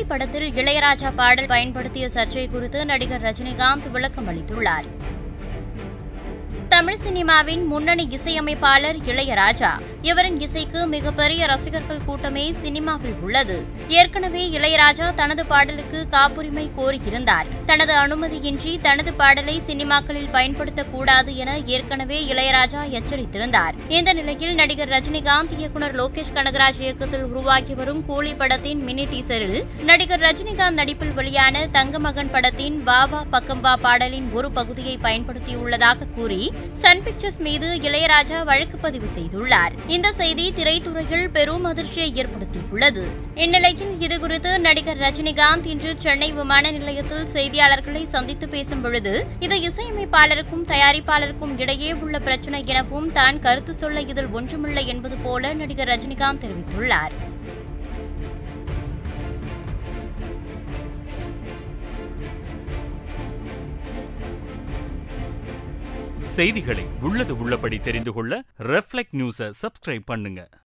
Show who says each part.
Speaker 1: படத்தில் இளையராஜா பாடல் பயன்படுத்திய சர்ச்சை குறித்து நடிகர் ரஜினிகாந்த் விளக்கம் அளித்துள்ளார். தமிழ் சினிமாவின் முன்னணி இசையமைப்பாளர் இளையராஜா. இவரின் இசைக்கு மிகப்பெரிய ரசிகர்கள் கூட்டமே சினிமாவில் உள்ளது. ஏற்கனவே இளையராஜா தனது பாடலுக்கு காப்புரிமை கோரியிருந்தார். தனது அனுமதியின்றி தனது பாடலை சினிமாக்களில் பயன்படுத்தக்கூடாது என ஏற்கனவே இளையராஜா எச்சரித்திருந்தார். இந்த நிலையில் நடிகர் ரஜினிகாந்த் இயக்குநர் லோகேஷ் கனகராஜ் இயக்கத்தில் உருவாக்கி வரும் கூலி படத்தின் மினி டீசரில் நடிகர் ரஜினிகாந்த் நடிப்பில் வெளியான தங்கமகன் படத்தின் வா வா பக்கம் வா பாடலின் ஒரு பகுதியை பயன்படுத்தியுள்ளதாக கூறி சன் பிக்சர்ஸ் மீது இளையராஜா வழக்கு பதிவு செய்துள்ளார். இந்த செய்தி திரைத்துறையில் பெரும் அதிர்ச்சியை ஏற்படுத்தியுள்ளது. இந்நிலையில் இதுகுறித்து நடிகர் ரஜினிகாந்த் இன்று சென்னை விமான நிலையத்தில் செய்தியாளர்களை சந்தித்து பேசும் பொழுது இது இசையமைப்பாளருக்கும் தயாரிப்பாளருக்கும் இடையே உள்ள பிரச்சினை எனவும் தான் கருத்து சொல்ல இதில் ஒன்றுமில்லை என்பது போல நடிகர் ரஜினிகாந்த் தெரிவித்துள்ளார்.
Speaker 2: செய்திகளை உள்ளது உள்ளபடி தெரிந்து கொள்ள ரெஃப்ளெக்ட் நியூஸை சப்ஸ்கிரைப் பண்ணுங்க.